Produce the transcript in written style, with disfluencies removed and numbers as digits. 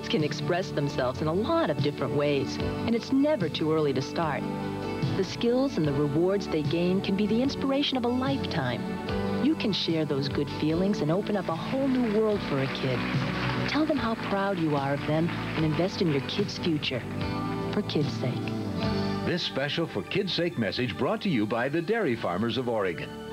can express themselves in a lot of different ways, and it's never too early to start. The skills and the rewards they gain can be the inspiration of a lifetime. You can share those good feelings and open up a whole new world for a kid. Tell them how proud you are of them and invest in your kid's future. For kids' sake. This special For Kids' Sake message brought to you by the Dairy Farmers of Oregon.